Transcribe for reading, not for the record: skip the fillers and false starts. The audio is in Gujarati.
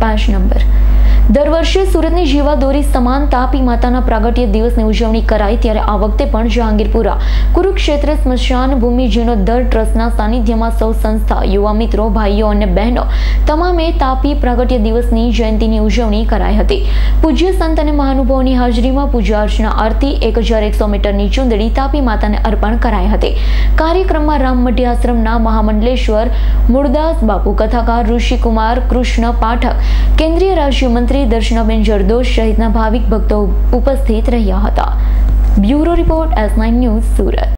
5 નંબર દર વર્ષે સુરતની જીવાદોરી સમાન તાપી માતાના પ્રાગટ્ય દિવસની ઉજવણી કરાય ત્યારે આ વખતે પણ જહાંગીરપુરા કુરુક્ષેત્ર સ્મશાન ભૂમિ જીર્ણોદ્ધાર ટ્રસ્ટના સાનિધ્યમાં સૌ સંસ્થા, યુવા મિત્રો, ભાઈઓ અને બહેનો તમામે તાપી પ્રાગટ્ય દિવસની જયંતિની ઉજવણી કરાઈ હતી. પૂજ્ય સંત અને મહાનુભાવોની હાજરીમાં પૂજા અર્ચના આરતી 1100 મીટરની ચુંદડી તાપી માતાને અર્પણ કરાઈ હતી. કાર્યક્રમમાં રામમઢી આશ્રમના મહામંડલેશ્વર મૂળદાસ બાપુ, કથાકાર ઋષિકુમાર કૃષ્ણ પાઠક, કેન્દ્રીય રાજ્યમંત્રી દર્શનાબેન જરદોશ સહિતના ભાવિક ભક્તો ઉપસ્થિત રહ્યા હતા. Bureau report S9 news, Surat.